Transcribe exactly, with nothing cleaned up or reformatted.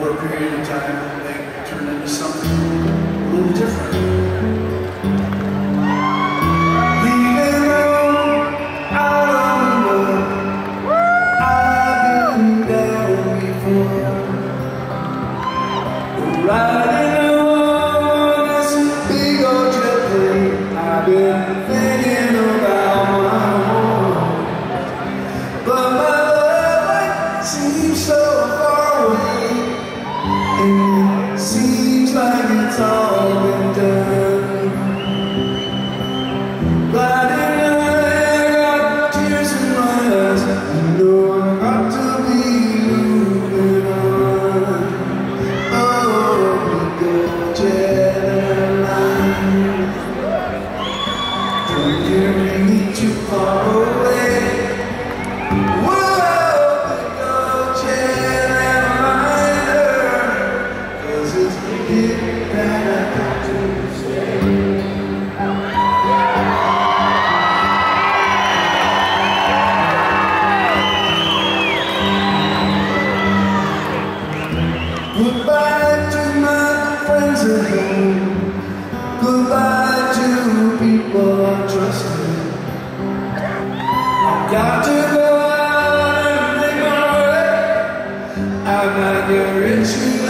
over a period of time, they turn into something a little different. Leaving home out on the road, I've been down before. Riding on this big old jet plane, I've been thinking about my home. But my love seems so far away, and it seems like it's all been done. Riding on, I got tears in my eyes, you know I've got to be moving on. Don't hear me too far away. Whoa, big old jet airliner, 'cause it's here that I got to stay. Goodbye to my friends at home. Goodbye to people I trusted. I've got to go out and make my way. I've got your itchy